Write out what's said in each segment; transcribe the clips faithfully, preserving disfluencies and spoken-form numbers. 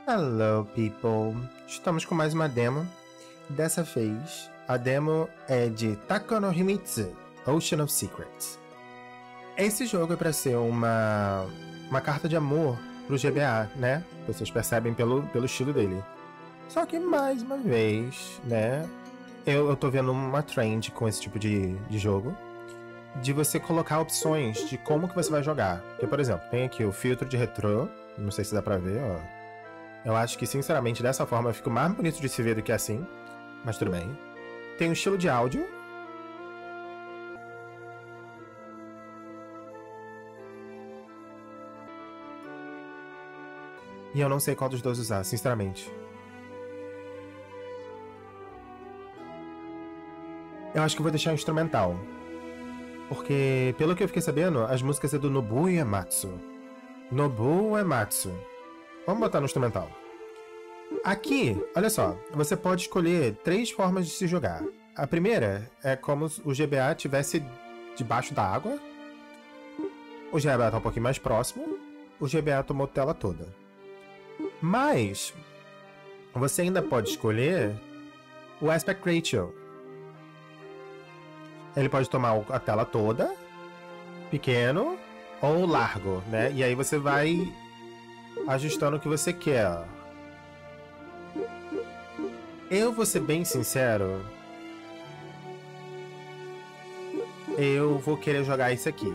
Hello, people! Estamos com mais uma demo. Dessa vez, a demo é de Tako no Himitsu, Ocean of Secrets. Esse jogo é para ser uma, uma carta de amor pro G B A, né? Vocês percebem pelo, pelo estilo dele. Só que, mais uma vez, né? Eu, eu tô vendo uma trend com esse tipo de, de jogo, de você colocar opções de como que você vai jogar. Porque, por exemplo, tem aqui o filtro de retrô, não sei se dá pra ver, ó. Eu acho que, sinceramente, dessa forma fica mais bonito de se ver do que assim, mas tudo bem. Tem o estilo de áudio. E eu não sei qual dos dois usar, sinceramente. Eu acho que eu vou deixar o instrumental. Porque, pelo que eu fiquei sabendo, as músicas é do Nobuo Uematsu. Nobuo Uematsu. Vamos botar no instrumental. Aqui, olha só, você pode escolher três formas de se jogar. A primeira é como o G B A estivesse debaixo da água. O G B A está um pouquinho mais próximo. O G B A tomou tela toda. Mas você ainda pode escolher o Aspect Ratio. Ele pode tomar a tela toda, pequeno ou largo, né? E aí você vai ajustando o que você quer. Eu vou ser bem sincero. Eu vou querer jogar isso aqui.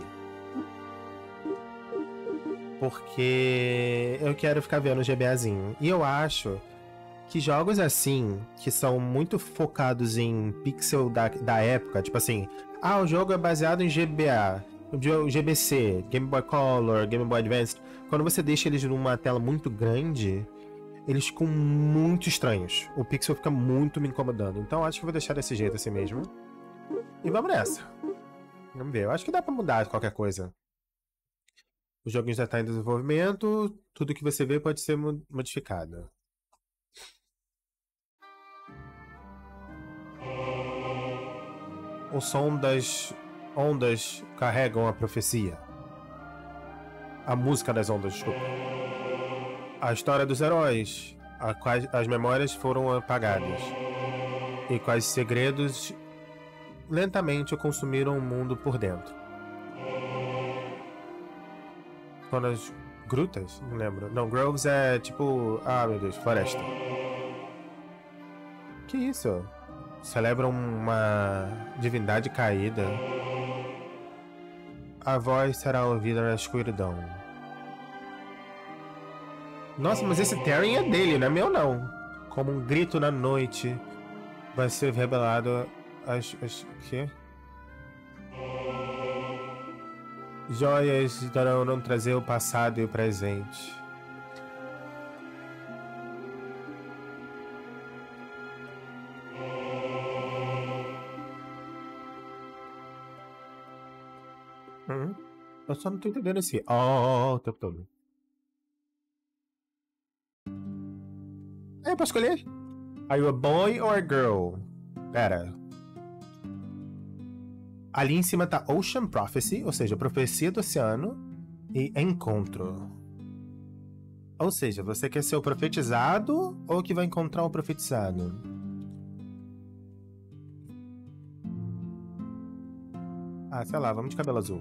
Porque eu quero ficar vendo o GBAzinho. E eu acho que jogos assim, que são muito focados em pixel da, da época, tipo assim, ah, o jogo é baseado em G B A, G B C, Game Boy Color, Game Boy Advance. Quando você deixa eles numa tela muito grande, eles ficam muito estranhos. O pixel fica muito me incomodando. Então acho que vou deixar desse jeito assim mesmo. E vamos nessa. Vamos ver. Eu acho que dá pra mudar qualquer coisa. O joguinho já está em desenvolvimento. Tudo que você vê pode ser modificado. O som das ondas carregam a profecia. A música das ondas, desculpa. A história dos heróis, a quais as memórias foram apagadas. E quais segredos lentamente consumiram o mundo por dentro. Quando as grutas? Não lembro. Não, groves é tipo... Ah, meu Deus, floresta. Que isso? Celebram uma divindade caída. A voz será ouvida na escuridão. Nossa, mas esse Terry é dele, não é meu não. Como um grito na noite, vai ser revelado as... as que? Joias darão não trazer o passado e o presente. Hum, eu só não tô entendendo esse oh o tempo todo. É, eu posso escolher? Are you a boy or a girl? Pera. Ali em cima tá Ocean Prophecy, ou seja, profecia do oceano, e encontro. Ou seja, você quer ser o profetizado ou que vai encontrar o profetizado? Ah, sei lá, vamos de cabelo azul.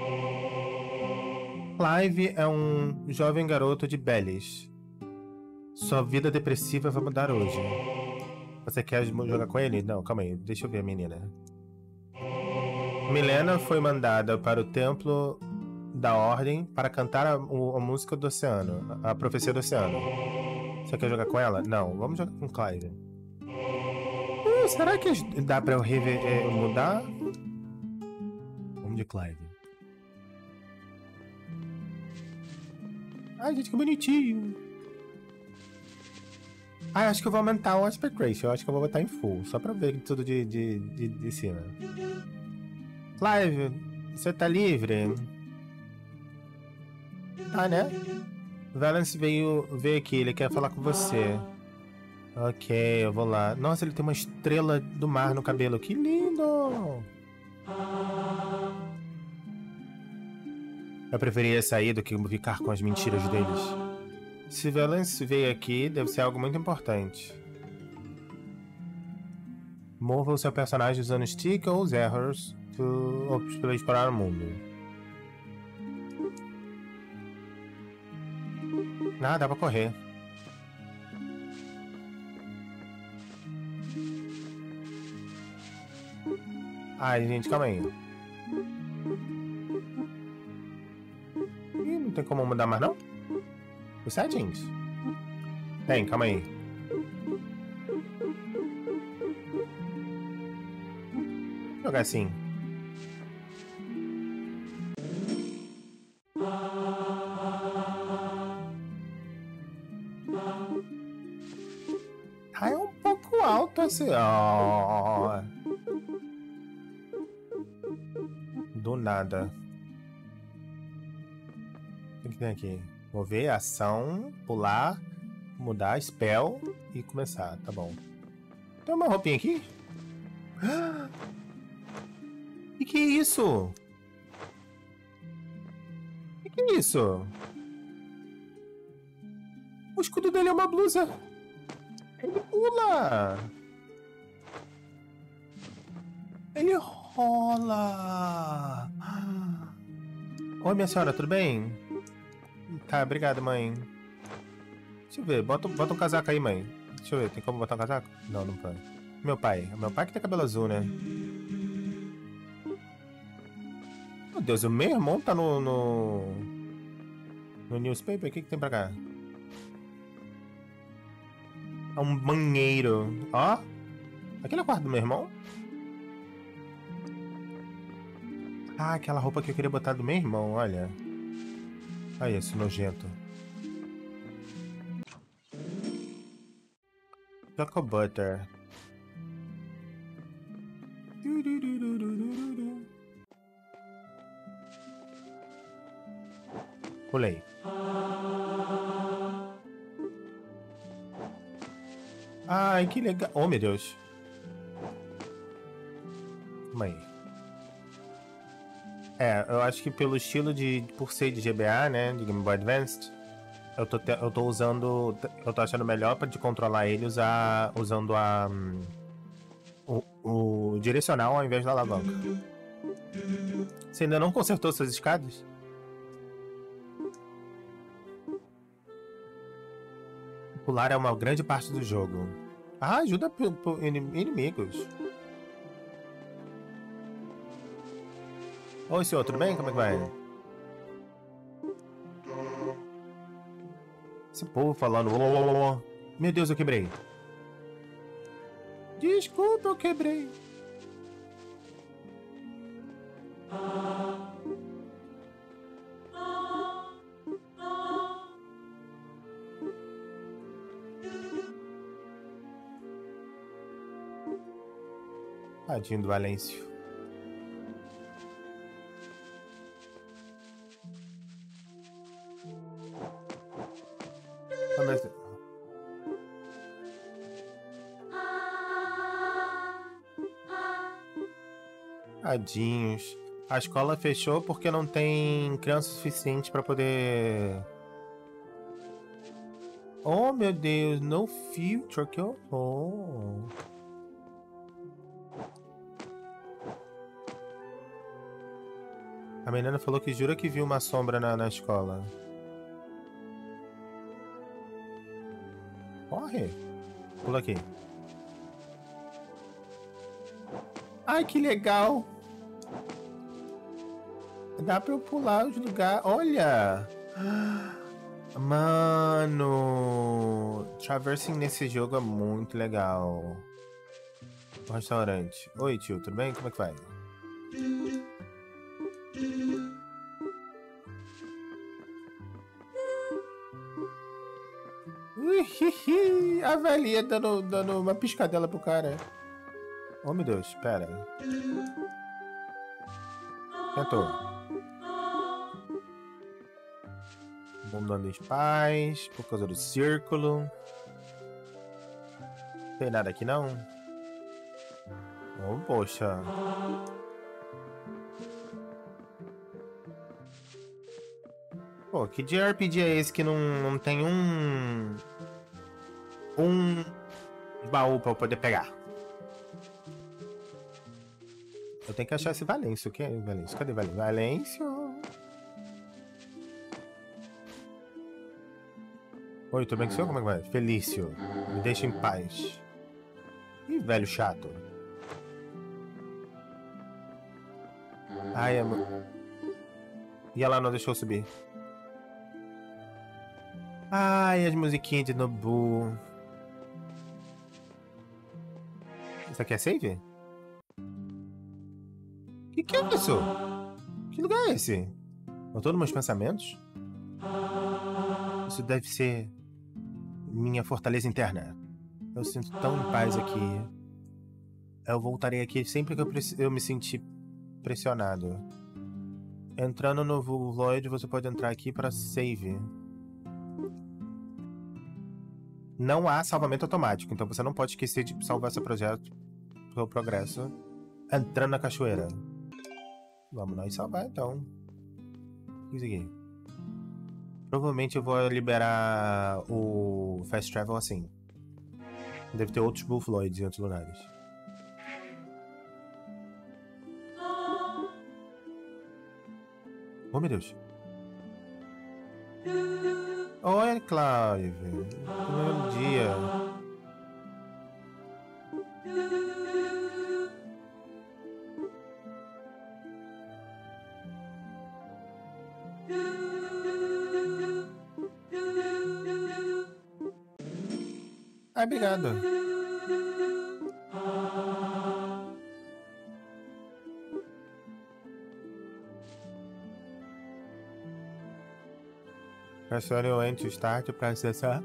Clive é um jovem garoto de Belize. Sua vida depressiva vai mudar hoje. Você quer jogar com ele? Não, calma aí, deixa eu ver a menina. Milena foi mandada para o templo da ordem para cantar a, a música do oceano, a profecia do oceano. Você quer jogar com ela? Não, vamos jogar com Clive. Uh, será que dá para eu rever, é, mudar? Vamos de Clive. Ai, gente, que bonitinho. Ah, acho que eu vou aumentar o Aspect Ratio. Eu acho que eu vou botar em full, só para ver tudo de, de, de, de cima. Clive, você tá livre? Ah, né? Valence veio, veio aqui, ele quer falar com você. Ok, eu vou lá. Nossa, ele tem uma estrela do mar no cabelo. Que lindo! Eu preferia sair do que ficar com as mentiras deles. Se Valence veio aqui, deve ser algo muito importante. Mova o seu personagem usando stick ou os errors para explorar o mundo. Ah, dá pra correr. Ai, gente, calma aí. Ih, não tem como mudar mais, não? Os settings? Tem, calma aí. Vou jogar assim. Ah, é um pouco alto assim. Oh. Do nada. O que tem aqui? Mover, ação, pular, mudar, spell e começar. Tá bom. Tem uma roupinha aqui? E que é isso? E que é isso? O escudo dele é uma blusa. Ele pula. Ele rola. Oi, minha senhora, tudo bem? Tá, obrigado, mãe. Deixa eu ver, bota, bota um casaco aí, mãe. Deixa eu ver, tem como botar um casaco? Não, não pode. Meu pai. Meu pai que tem cabelo azul, né? Meu Deus, o meu irmão tá no... No, no newspaper? O que que tem pra cá? É um banheiro. Ó. Aquele é o quarto do meu irmão? Ah, aquela roupa que eu queria botar do meu irmão, olha. Olha esse nojento. Choco Butter. Pulei. Ai, que legal. Oh, meu Deus. Calma aí. É, eu acho que pelo estilo de... Por ser de G B A, né? De Game Boy Advanced. Eu tô, te, eu tô usando... Eu tô achando melhor pra de controlar ele usar... Usando a... Um, o, o direcional ao invés da alavanca. Você ainda não consertou suas escadas? Pular é uma grande parte do jogo. Ah, ajuda por, por inimigos. Oi, senhor, tudo bem? Como é que vai? Esse povo falando... Meu Deus, eu quebrei. Desculpa, eu quebrei. Tadinho do Valêncio. Tadinhos. A escola fechou porque não tem criança suficiente para poder... Oh, meu Deus. No future, que horror. A menina falou que jura que viu uma sombra na, na escola. Corre. Pula aqui. Ai, que legal. Dá pra eu pular os lugares. Olha. Mano. Traversing nesse jogo é muito legal. O restaurante. Oi, tio. Tudo bem? Como é que vai? Ui, a velhinha dando, dando uma piscadela pro cara. Oh, meu Deus, pera. Tentou. Vamos dando em paz por causa do círculo. Não tem nada aqui, não? Oh, poxa. Pô, que J R P G é esse que não, não tem um... Um baú pra eu poder pegar? Eu tenho que achar esse Valêncio. O que é Valêncio? Cadê Valêncio? Valêncio? Oi, tudo bem com o senhor? Como é que vai? Felício, me deixa em paz. Ih, velho chato. Ai, amor. E ela não deixou eu subir. Ai, as musiquinhas de Nobu. Isso aqui é save? Que que é isso? Que lugar é esse? Eu tô nos meus pensamentos? Isso deve ser minha fortaleza interna. Eu sinto tão em paz aqui. Eu voltarei aqui sempre que eu, eu me sentir pressionado. Entrando no Void, você pode entrar aqui para save. Não há salvamento automático, então você não pode esquecer de salvar seu projeto, seu progresso, entrando na cachoeira. Vamos nós salvar então. O que é isso aqui? Provavelmente eu vou liberar o Fast Travel assim. Deve ter outros Buffaloids em outros lugares. Oh, meu Deus. Oi, Clive. Bom dia. Ah, obrigado. Pressione o Enter Start para acessar.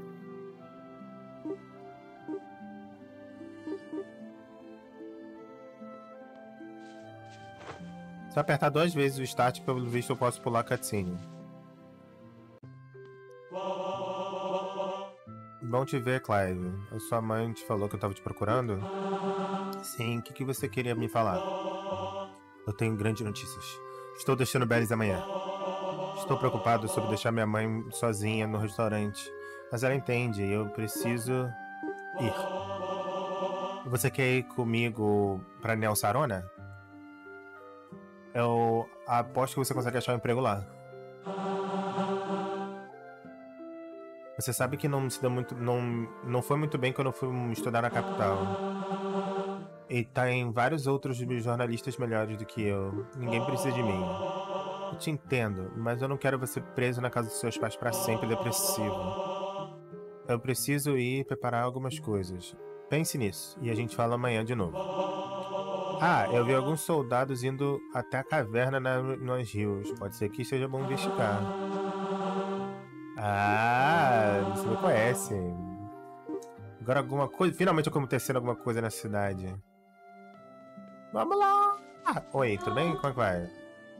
Se eu apertar duas vezes o Start, pelo visto eu posso pular a cutscene. Bom te ver, Clive. A sua mãe te falou que eu tava te procurando? Sim, o que, que você queria me falar? Eu tenho grandes notícias. Estou deixando Belize amanhã. Estou preocupado sobre deixar minha mãe sozinha no restaurante. Mas ela entende, eu preciso ir. Você quer ir comigo pra Nelsarona? Eu aposto que você consegue achar um emprego lá. Você sabe que não se deu muito, não, não foi muito bem quando eu fui estudar na capital. E tem vários outros jornalistas melhores do que eu. Ninguém precisa de mim. Eu te entendo, mas eu não quero você preso na casa dos seus pais para sempre depressivo. Eu preciso ir preparar algumas coisas. Pense nisso, e a gente fala amanhã de novo. Ah, eu vi alguns soldados indo até a caverna na, nos rios. Pode ser que seja bom investigar. Ah, você me conhece. Agora alguma coisa... Finalmente acontecendo alguma coisa na cidade. Vamos lá! Ah, oi, tudo bem? Como é que vai?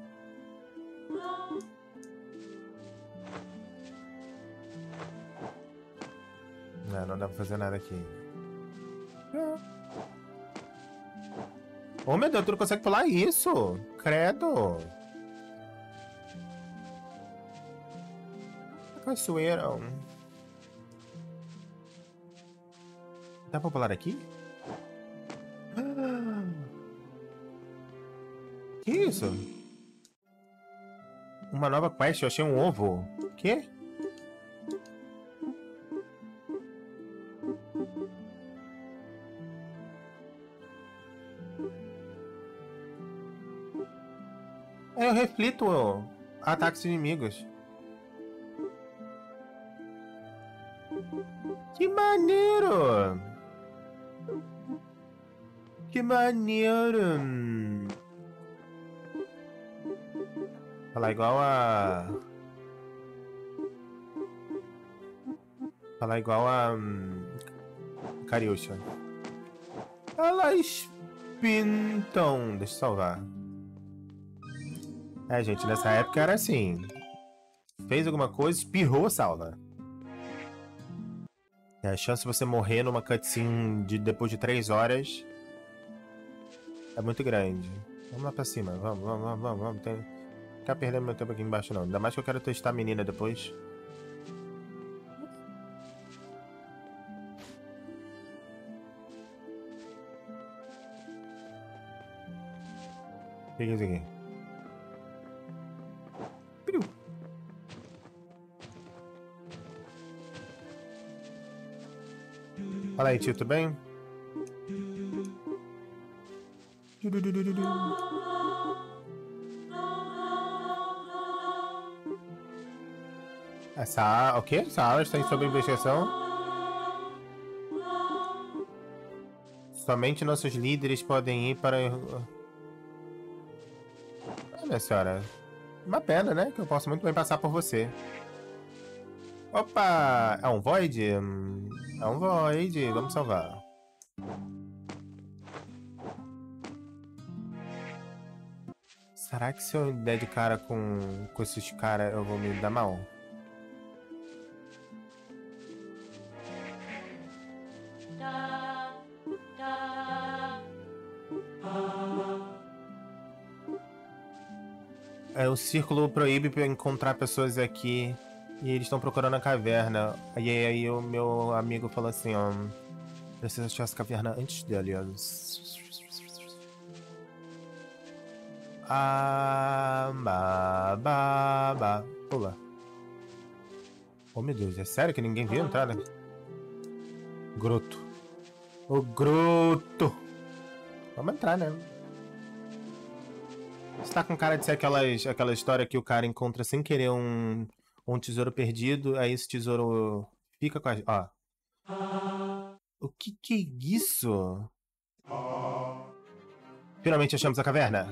Não, não dá pra fazer nada aqui. Oh, meu Deus, tu não consegue pular isso? Credo! Cachoeira. Dá pra pular aqui? Ah. Que isso? Uma nova quest, eu achei um ovo. Quê? Eu reflito ataques inimigos. Que maneiro! Que maneiro! Falar igual a... Falar igual a... Um... Cariúcha. Elas pintam... Deixa eu salvar. É, gente, nessa época era assim. Fez alguma coisa, espirrou, salva. E a chance de você morrer numa cutscene de, depois de três horas é muito grande. Vamos lá pra cima, vamos, vamos, vamos, vamos. Tem... Ficar perdendo meu tempo aqui embaixo, não. Ainda mais que eu quero testar a menina depois. O que é isso aqui? Piu. Fala aí, tio, tudo bem? Essa... O quê? Essa aula está em sob investigação? Somente nossos líderes podem ir para... Ah, minha senhora. Uma pena, né? Que eu posso muito bem passar por você. Opa! É um Void? Hum, É um Void. Vamos salvar. Será que se eu der de cara com, com esses caras eu vou me dar mal? É, o círculo proíbe encontrar pessoas aqui e eles estão procurando a caverna. E aí o meu amigo falou assim, ó, precisa achar essa caverna antes dele. Ó. Ah, ba, ba, ba. Pula. Oh meu Deus, é sério que ninguém viu a entrada? Groto. O Groto. Vamos entrar, né? Você tá com cara de ser aquelas, aquela história que o cara encontra sem querer um, um tesouro perdido, aí esse tesouro fica com a... Ó. O que que é isso? Finalmente achamos a caverna.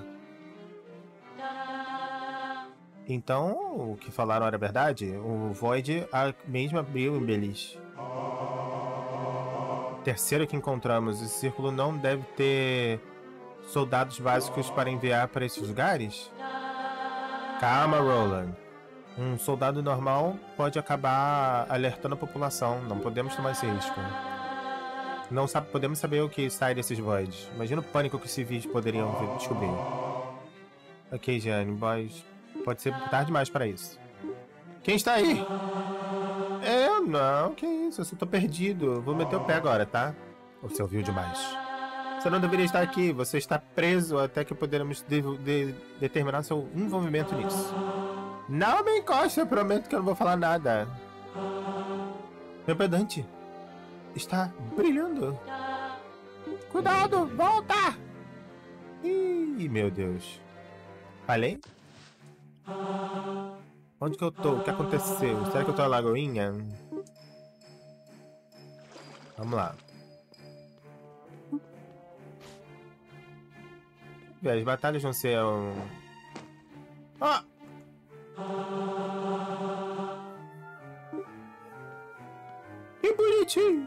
Então, o que falaram era verdade? O Void a mesmo abriu em Belis. Terceiro que encontramos. Esse círculo não deve ter soldados básicos para enviar para esses lugares? Calma, Roland. Um soldado normal pode acabar alertando a população. Não podemos tomar esse risco. Não sabe, podemos saber o que sai desses voids. Imagina o pânico que os civis poderiam descobrir. Ok, Jane, boys. Pode ser tarde demais para isso. Quem está aí? Eu não, que isso? Eu só tô perdido. Vou meter o pé agora, tá? Você ouviu demais. Você não deveria estar aqui. Você está preso até que poderemos de de determinar seu envolvimento nisso. Não me encoste, eu prometo que eu não vou falar nada. Meu pedante está brilhando. Cuidado, volta! Ih, meu Deus. Falei? Onde que eu tô? O que aconteceu? Será que eu tô na lagoinha? Vamos lá. As batalhas vão ser um... Ah! Que bonitinho!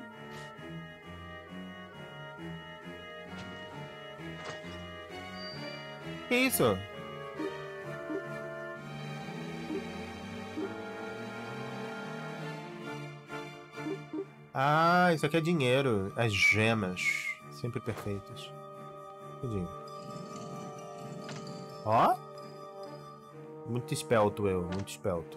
Que isso? Ah, isso aqui é dinheiro. As gemas. Sempre perfeitas. Tudinho. Ó. Muito espelto eu, muito espelto.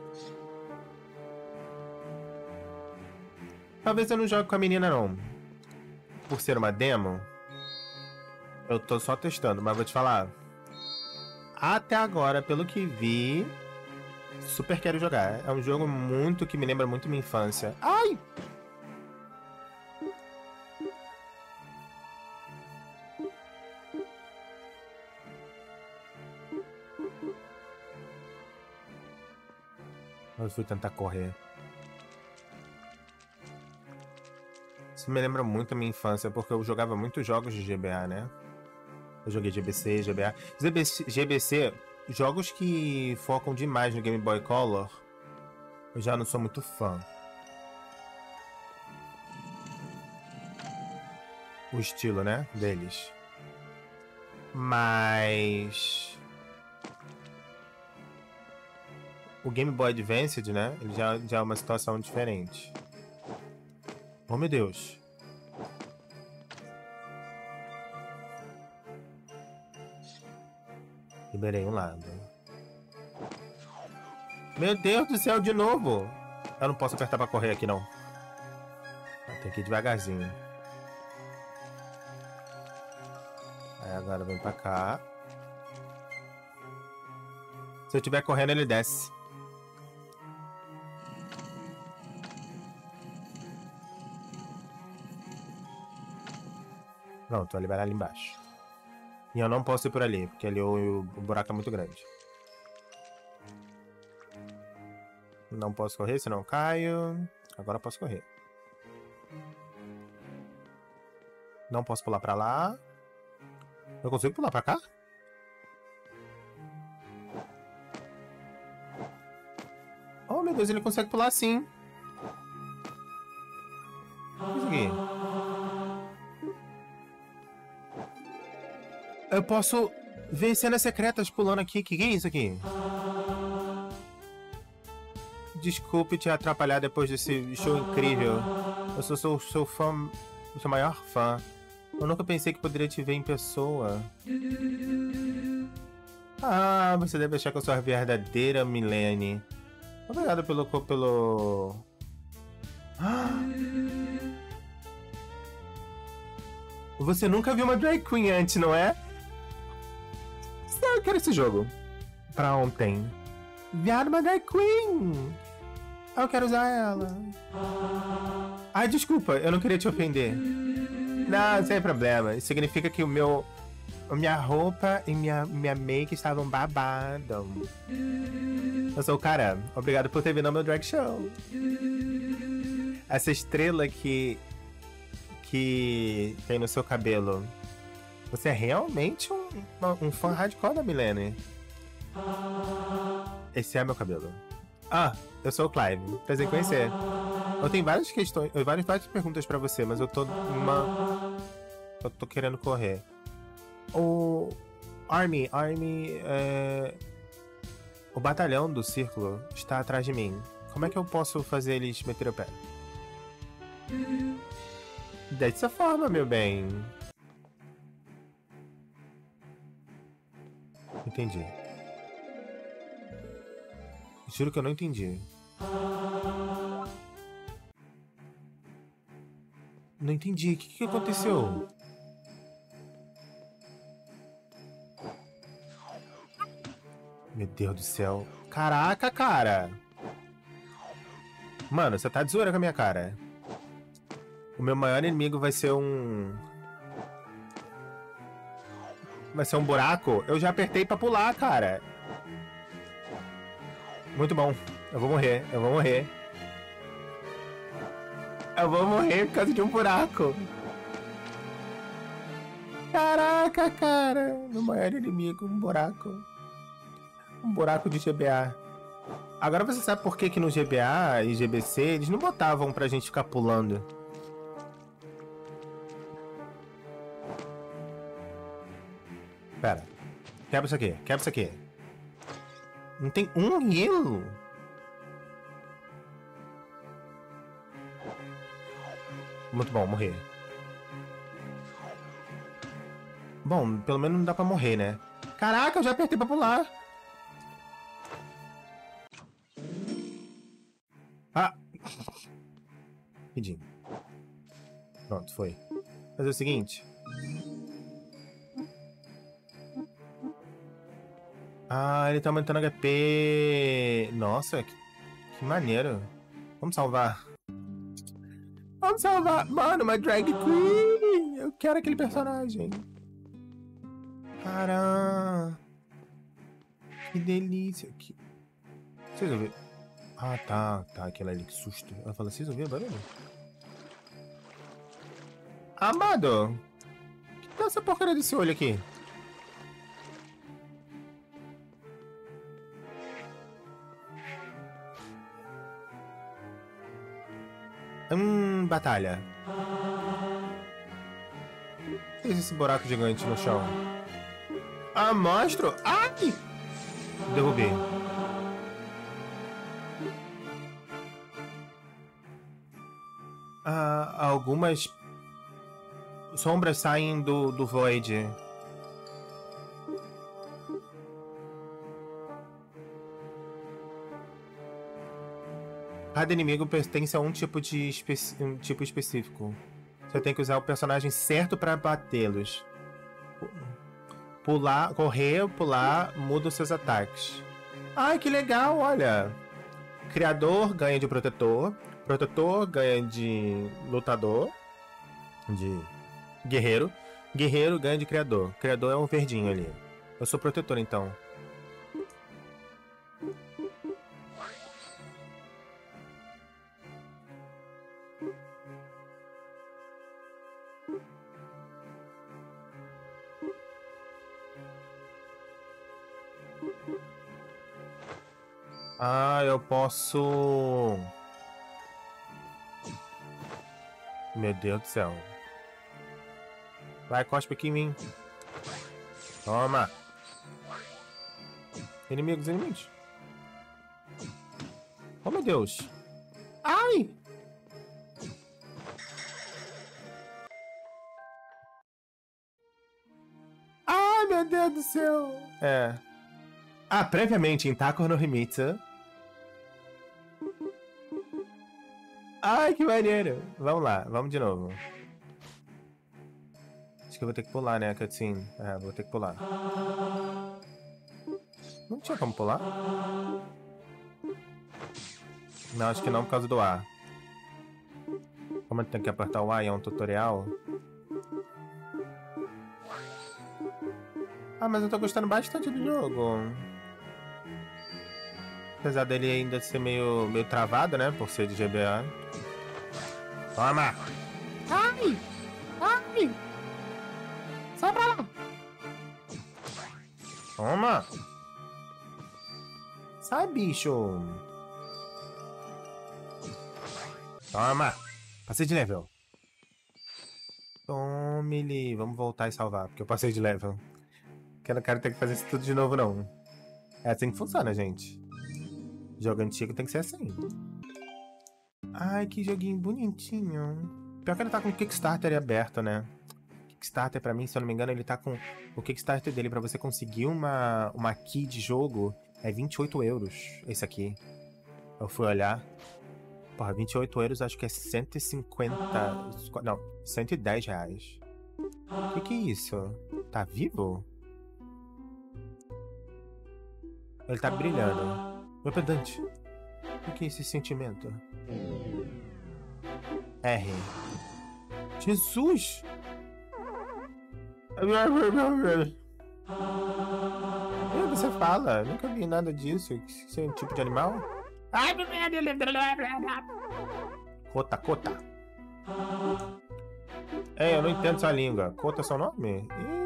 Talvez eu não jogue com a menina não. Por ser uma demo. Eu tô só testando, mas vou te falar. Até agora, pelo que vi, super quero jogar. É um jogo muito que me lembra muito minha infância. Ai! Eu fui tentar correr. Isso me lembra muito a minha infância, porque eu jogava muitos jogos de G B A, né? Eu joguei G B C, G B A. G B C, jogos que focam demais no Game Boy Color, eu já não sou muito fã. O estilo, né? Deles. Mas... o Game Boy Advanced, né? Ele já, já é uma situação diferente. Oh, meu Deus. Liberei um lado. Meu Deus do céu, de novo. Eu não posso apertar pra correr aqui, não. Tem que ir devagarzinho. Aí agora vem pra cá. Se eu estiver correndo, ele desce. Pronto, vai liberar ali embaixo. E eu não posso ir por ali, porque ali o, o buraco é muito grande. Não posso correr, senão eu caio. Agora eu posso correr. Não posso pular pra lá. Eu consigo pular pra cá? Oh, meu Deus, ele consegue pular sim. Isso aqui. Eu posso ver cenas secretas pulando aqui. O que, que é isso aqui? Desculpe te atrapalhar depois desse show incrível. Eu sou seu, seu fã, seu maior fã. Eu nunca pensei que poderia te ver em pessoa. Ah, você deve achar que eu sou a verdadeira Milene. Obrigado pelo... pelo... Ah. Você nunca viu uma drag queen antes, não é? Eu quero esse jogo. Pra ontem. Viado, uma drag queen! Eu quero usar ela. Ai, desculpa, eu não queria te ofender. Não, sem problema. Isso significa que o meu... A minha roupa e minha, minha make estavam babado. Eu sou o cara. Obrigado por ter vindo ao meu drag show. Essa estrela que... que tem no seu cabelo. Você é realmente um, um fã hardcore da Milene. Esse é meu cabelo. Ah, eu sou o Clive. Prazer em conhecer. Eu tenho várias questões, várias, várias perguntas pra você, mas eu tô numa... Eu tô querendo correr. O... Army, Army... É... O batalhão do círculo está atrás de mim. Como é que eu posso fazer eles meter o pé? Dessa forma, meu bem. Entendi. Juro que eu não entendi. Não entendi. O que, que aconteceu? Meu Deus do céu. Caraca, cara. Mano, você tá de zoeira com a minha cara. O meu maior inimigo vai ser um... Vai ser um buraco? Eu já apertei pra pular, cara. Muito bom. Eu vou morrer. Eu vou morrer. Eu vou morrer por causa de um buraco. Caraca, cara. Meu maior inimigo, um buraco. Um buraco de G B A. Agora você sabe por que que no G B A e G B C eles não botavam pra gente ficar pulando. Pera. Quebra isso aqui. Quebra isso aqui. Não tem um hilo? Muito bom, morrer. Bom, pelo menos não dá pra morrer, né? Caraca, eu já apertei pra pular. Ah! Pedindo. Pronto, foi. Fazer o seguinte. Ah, ele tá aumentando H P. Nossa, que, que maneiro. Vamos salvar. Vamos salvar. Mano, uma drag queen. Eu quero aquele personagem. Caramba. Que delícia. Que... Vocês ouviram? Ah, tá. Tá, aquela ali. Que susto. Ela fala, vocês ouviram o barulho? Amado. Que tá essa porcaria desse olho aqui? Hum, batalha. O que é esse buraco gigante no chão? Ah, monstro! Ai! Derrubei. Ah, algumas sombras saem do, do Void. Cada inimigo pertence a um tipo de especi... um tipo específico. Você tem que usar o personagem certo pra batê-los. Pular, correr, pular, muda os seus ataques. Ai, que legal, olha. Criador ganha de protetor. Protetor ganha de lutador. De guerreiro. Guerreiro ganha de criador. Criador é um verdinho ali. Eu sou protetor, então. Ah, eu posso... Meu Deus do céu. Vai, cospe aqui em mim. Toma. Inimigos, inimigos. Oh, meu Deus. Ai! Ai, meu Deus do céu. É. Ah, previamente em Taco no Himitsu. Ai, que maneiro. Vamos lá, vamos de novo. Acho que eu vou ter que pular, né, cutscene. É, vou ter que pular. Não tinha como pular? Não, acho que não por causa do A. Como eu tenho que apertar o A e é um tutorial. Ah, mas eu tô gostando bastante do jogo. Apesar dele ainda ser meio, meio travado, né, por ser de G B A. Toma! Ai! Ai! Sai pra lá! Toma! Sai, bicho! Toma! Passei de level. Tome-lhe. Vamos voltar e salvar, porque eu passei de level. Que eu não quero ter que fazer isso tudo de novo, não. É assim que funciona, gente. Jogo antigo tem que ser assim. Ai, que joguinho bonitinho. Pior que ele tá com o Kickstarter aberto, né? Kickstarter, pra mim, se eu não me engano, ele tá com... O Kickstarter dele, pra você conseguir uma, uma key de jogo, é vinte e oito euros. Esse aqui. Eu fui olhar. Porra, vinte e oito euros, acho que é cento e cinquenta... Não, cento e dez reais. O que que é isso? Tá vivo? Ele tá brilhando. Meu pedante. O que é esse sentimento? R. Jesus! O que você fala? Nunca vi nada disso. Isso é um tipo de animal? Cota, cota. É, eu não entendo sua língua. Cota é seu nome?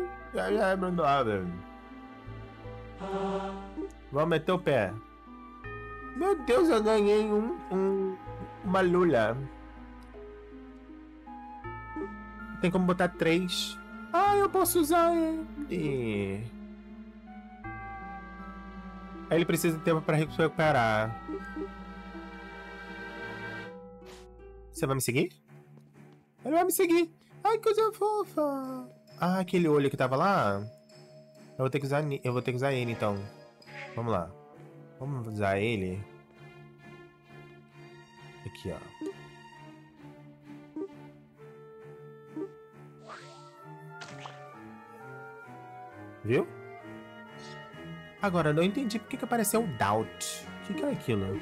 Vamos meter o pé. Meu Deus, eu ganhei um, um uma lula. Tem como botar três. Ah, eu posso usar ele. Aí ele precisa de tempo para recuperar. Você vai me seguir? Ele vai me seguir. Ai, que coisa fofa. Ah, aquele olho que tava lá. Eu vou ter que usar, eu vou ter que usar ele, então. Vamos lá. Vamos usar ele. Aqui, ó. Viu? Agora, eu não entendi porque que apareceu o Doubt. O que que é aquilo?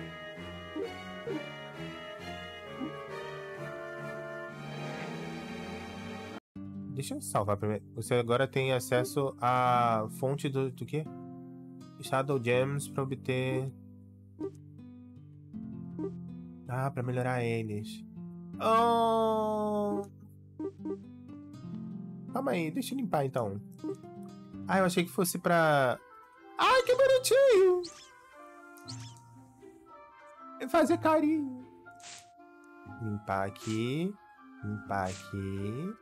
Deixa eu salvar primeiro. Você agora tem acesso à fonte do, do quê? Shadow Gems para obter... Ah, para melhorar eles. Oh! Calma aí, deixa eu limpar então. Ah, eu achei que fosse pra... Ai, que bonitinho! Fazer carinho. Limpar aqui. Limpar aqui.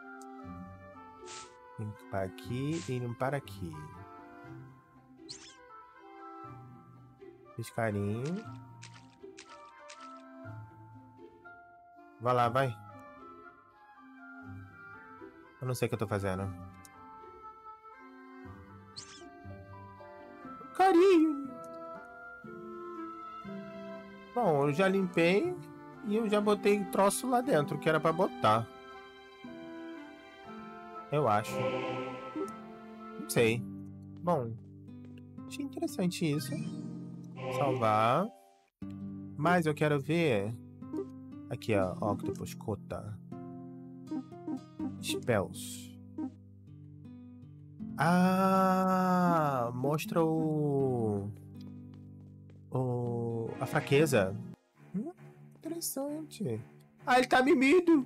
Limpar aqui e limpar aqui. Fiz carinho. Vai lá, vai. Eu não sei o que eu tô fazendo. Carinho. Bom, eu já limpei e eu já botei troço lá dentro, que era pra botar. Eu acho. Não sei. Bom, achei interessante isso. Salvar. Mas eu quero ver... Aqui, ó. Octopus Kota. Spells. Ah! Mostra o... O... A fraqueza. Hum, interessante. Ah, ele tá mimido!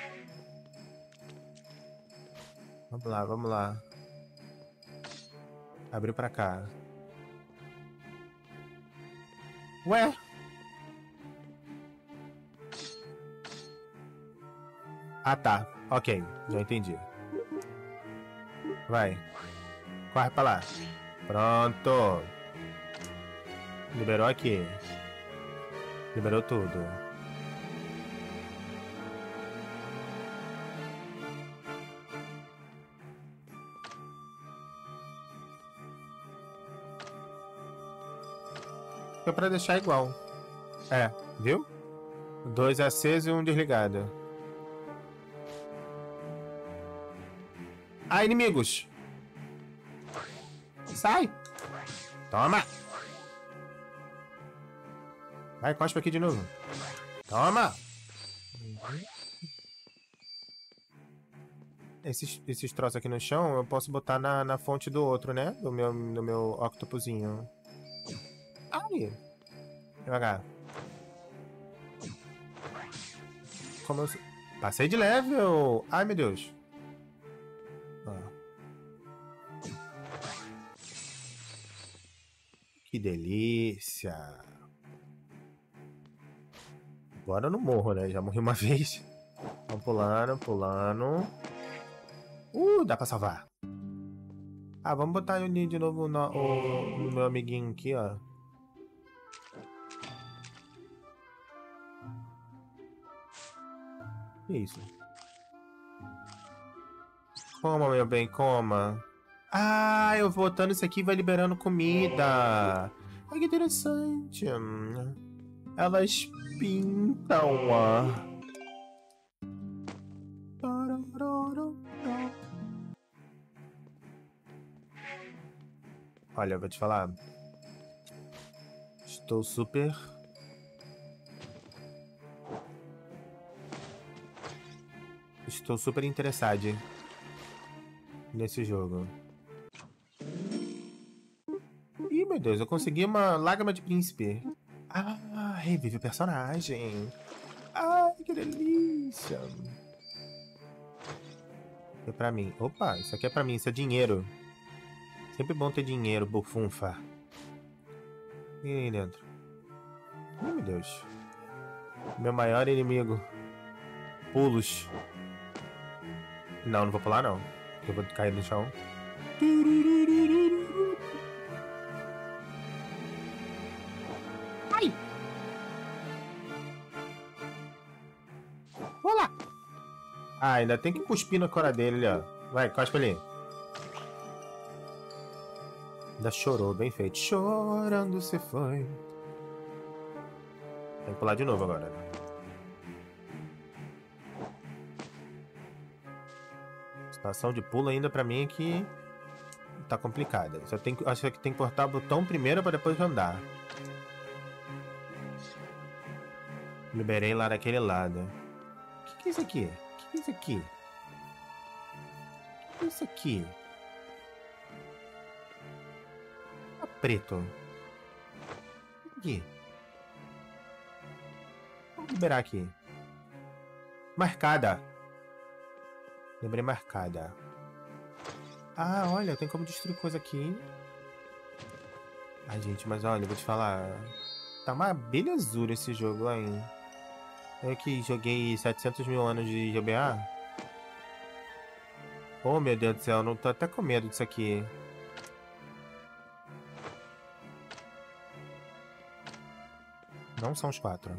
Vamos lá, vamos lá. Abriu pra cá. Ué? Ah, tá. Ok, já entendi. Vai. Corre pra lá. Pronto. Liberou aqui. Liberou tudo. Foi pra deixar igual. É, viu? Dois acesos e um desligado. Ah, inimigos! Sai! Toma! Vai, cospe aqui de novo. Toma! Esses, esses troços aqui no chão eu posso botar na, na fonte do outro, né? Do meu, do meu octopusinho. Ai! Devagar. Como eu... Passei de level! Ai, meu Deus! Ah. Que delícia! Agora eu não morro, né? Já morri uma vez. Vamos pulando, pulando. Uh, dá pra salvar. Ah, vamos botar ele de novo no, o, no meu amiguinho aqui, ó. Que isso? Coma, meu bem, coma. Ah, eu botando isso aqui vai liberando comida. Ai, que interessante. Elas pintam, ó. Olha, eu vou te falar. Estou super... Estou super interessado nesse jogo. Ih, meu Deus, eu consegui uma lágrima de príncipe. Ah, revive o personagem. Ai, que delícia. É pra mim. Opa, isso aqui é pra mim, isso é dinheiro. Sempre bom ter dinheiro, bufunfa. E aí dentro? Ai, meu Deus. Meu maior inimigo. Pulos. Não, não vou pular não. Eu vou cair no chão. Ai! Olá! Ah, ainda tem que cuspir na cara dele, ó. Vai, cospe ali. Ainda chorou, bem feito. Chorando você foi. Tem que pular de novo agora, né? A situação de pulo ainda pra mim é que tá complicada. Só tem, acho que tem que cortar o botão primeiro pra depois andar. Liberei lá daquele lado. O que, que é isso aqui? O que, que é isso aqui? O que, que é isso aqui? Tá preto. Aqui. Vamos liberar aqui. Marcada. Lembrei marcada. Ah, olha, tem como destruir coisa aqui. Ai, gente, mas olha, eu vou te falar. Tá uma belezura esse jogo, hein? Eu que joguei setecentos mil anos de G B A. Oh, meu Deus do céu, não tô até com medo disso aqui. Não são os quatro.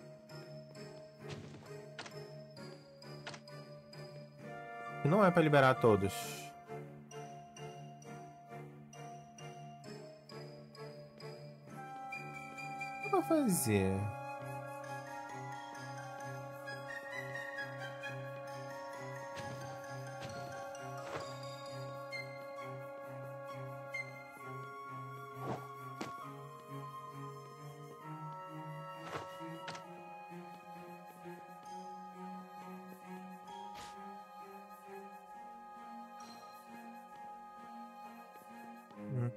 E não é pra liberar todos. fazer? Hum.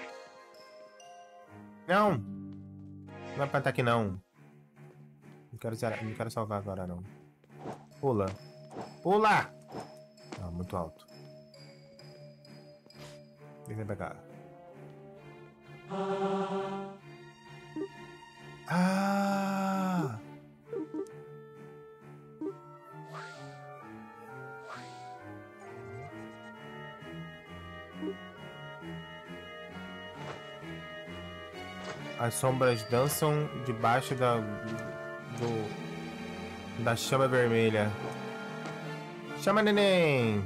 Não! Não vai plantar aqui, não. Não quero, zerar, não quero salvar agora, não. Pula. Pula! Ah, muito alto. Deixa eu pegar. Ah! As sombras dançam debaixo da do, da chama vermelha. Chama, neném!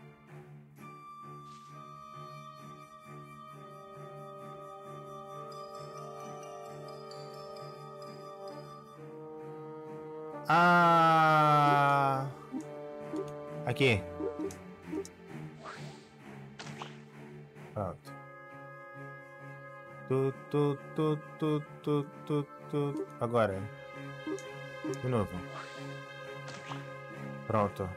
Ah! Aqui. Pronto. Tu, tu, tu, tu, tu, tu, tu. Agora. De novo. Pronto.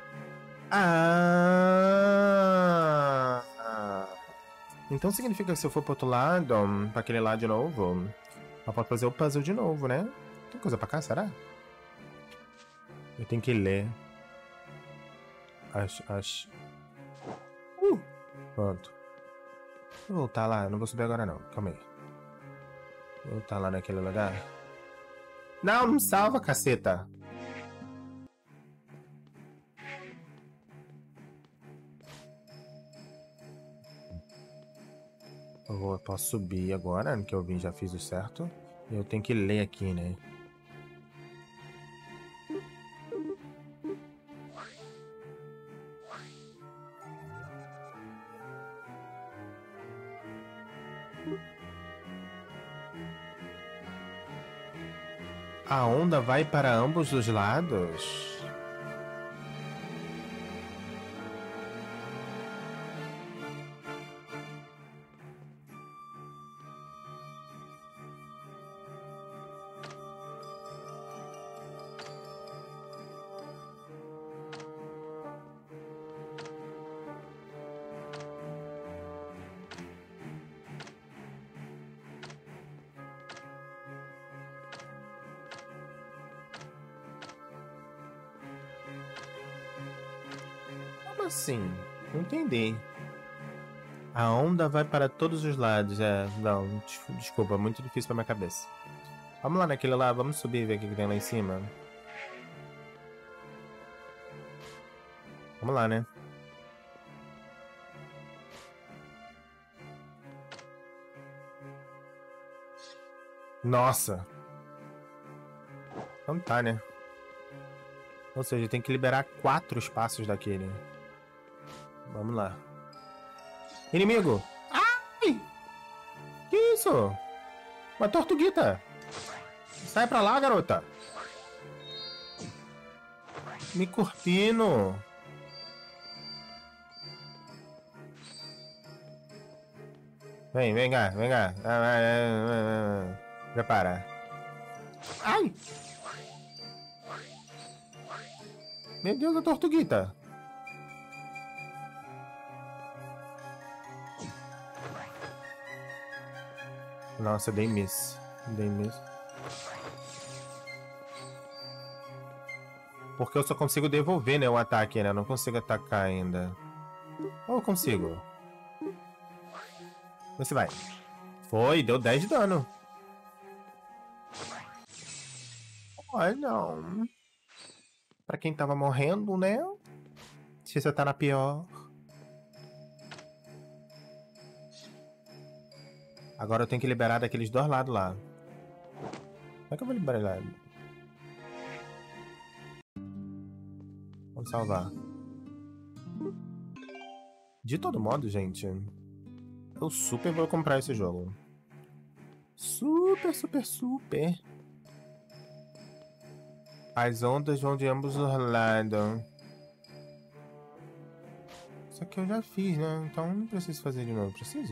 Ah! Então significa que se eu for pro outro lado, pra aquele lado de novo, eu posso fazer o puzzle de novo, né? Tem coisa pra cá, será? Eu tenho que ler. As... as... Uh! Pronto. Vou voltar lá, não vou subir agora não, calma aí. Vou voltar lá naquele lugar. Não, não salva, caceta! Eu vou, posso subir agora, que eu vim, já fiz o certo. E eu tenho que ler aqui, né? A onda vai para ambos os lados? Assim, não entendi. A onda vai para todos os lados. É, não, desculpa, muito difícil pra minha cabeça. Vamos lá naquele lá, vamos subir e ver o que tem lá em cima. Vamos lá, né? Nossa! Então tá, né? Ou seja, tem que liberar quatro espaços daquele. Vamos lá. Inimigo! Ai! Que isso? Uma tortuguita! Sai pra lá, garota! Me curtindo! Vem, vem cá, vem cá. Prepara. Ai! Meu Deus, a tortuguita! Nossa, dei miss. Dei miss. Porque eu só consigo devolver, né, o ataque, né? Eu não consigo atacar ainda. Ou eu consigo? Você vai. Foi, deu dez de dano. Ai, não. Pra quem tava morrendo, né? Se você tá na pior. Agora eu tenho que liberar daqueles dois lados lá. Como é que eu vou liberar lá? Vamos salvar. De todo modo, gente, eu super vou comprar esse jogo. Super, super, super. As ondas vão de ambos os lados. Isso aqui eu já fiz, né? Então não preciso fazer de novo. Preciso?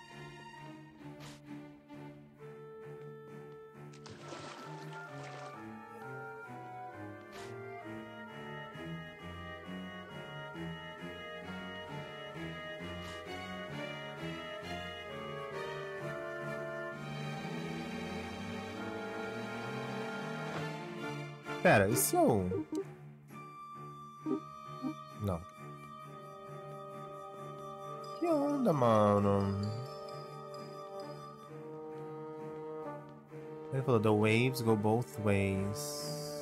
Pera, e se eu... Não. Que onda, mano? Ele falou, the waves go both ways.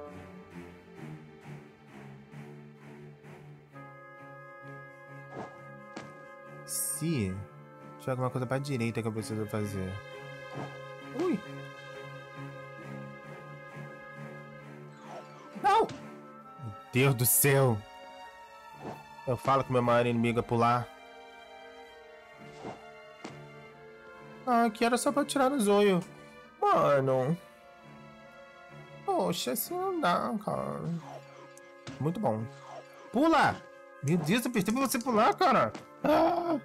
Se tiver alguma coisa pra direita que eu preciso fazer. Ui! Não! Meu Deus do céu! Eu falo que meu maior inimigo é pular. Ah, aqui era só pra tirar o zóio. Mano. Poxa, assim não dá, cara. Muito bom. Pula! Meu Deus, eu perdi pra você pular, cara. Ah!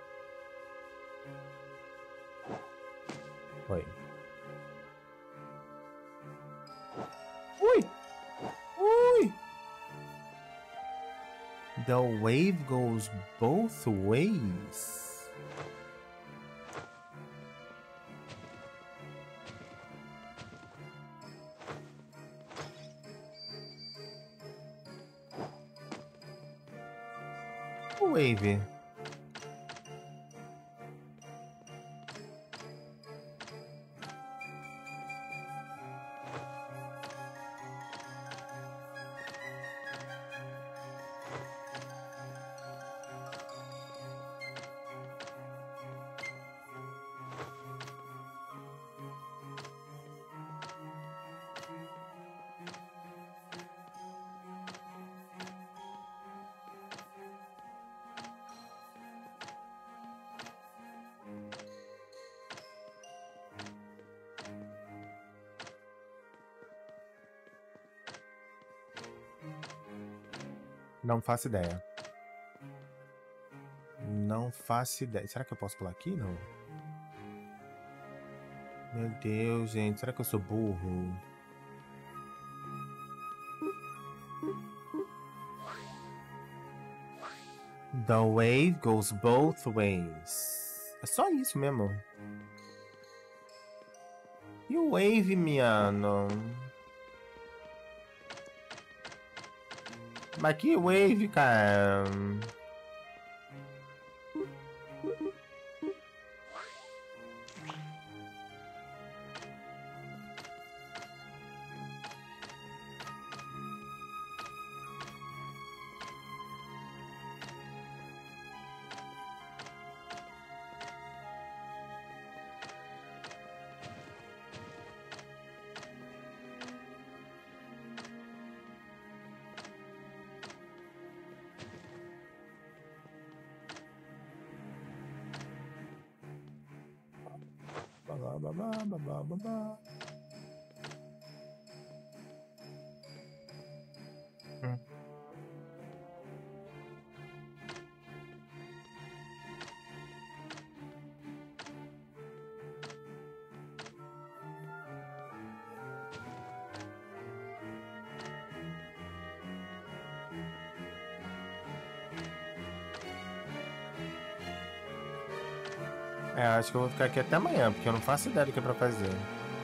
Oi. Ui! Ui! The wave goes both ways. Wave. Não faço ideia. Não faço ideia. Será que eu posso pular aqui? Não. Meu Deus, gente. Será que eu sou burro? The wave goes both ways. É só isso mesmo. E o wave, miano? Mas que wave, cara? Babá, babá, babá, babá. Hum. É, acho que eu vou ficar aqui até amanhã, porque eu não faço ideia do que é pra fazer.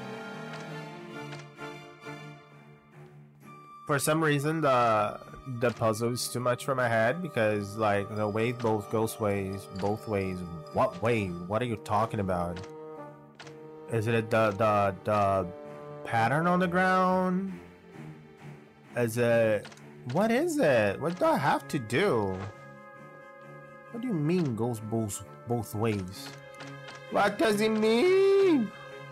For some reason, the the puzzle is too much for my head because like the wave both goes ways, both ways. What way? What are you talking about? Is it the the the pattern on the ground? Is it? What is it? What do I have to do? What do you mean goes both both ways? What does it mean?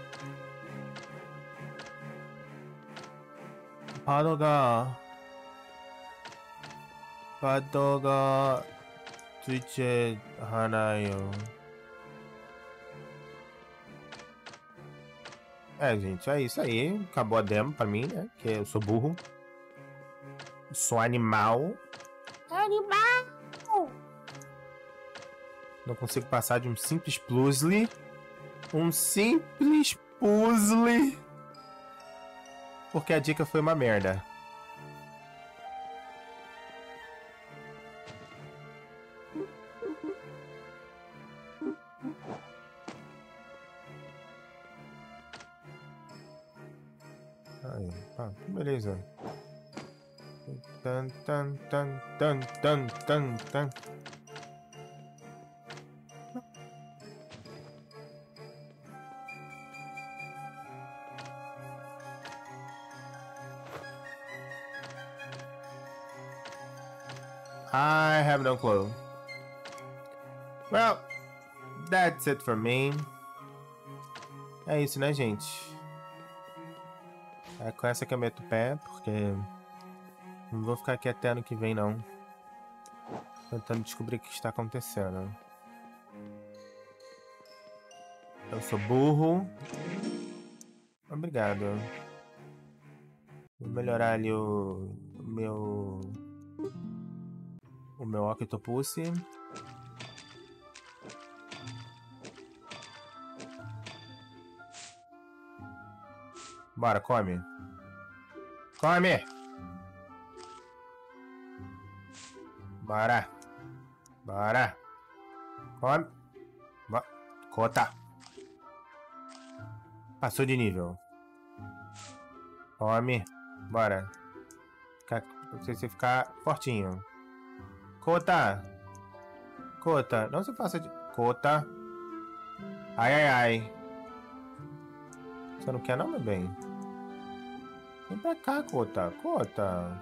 파도가 파도가 둘째 하나요. É, gente, é isso aí. Acabou a demo pra mim, né? Que eu sou burro. Sou animal. Animal! Não consigo passar de um simples puzzle. Um simples puzzle. Porque a dica foi uma merda. Aí, tá, beleza. Tan, tan, tan, tan, tan, tan, tan. I have no clue. Well, that's it for me. É isso, né, gente? É com essa que eu meto o pé, porque não vou ficar aqui até ano que vem, não. Tentando descobrir o que está acontecendo. Eu sou burro. Obrigado. Vou melhorar ali o, o meu... O meu Octopus. Bora, come. Come! Bora. Bora. Come. Bo Cota. Passou de nível. Come. Bora. Fica, você ficar fortinho. Cota. Cota. Não se faça de... Cota. Ai, ai, ai. Você não quer não, meu bem? Vem pra cá, Cota. Cota.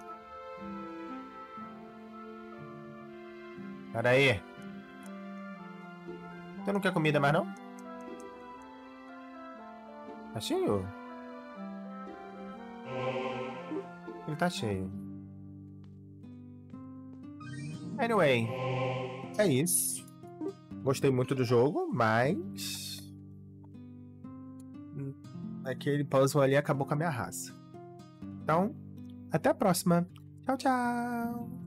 Pera aí. Você não quer comida mais, não? Tá cheio? Ele tá cheio. Anyway. É isso. Gostei muito do jogo, mas... aquele puzzle ali acabou com a minha raça. Então, até a próxima. Tchau, tchau.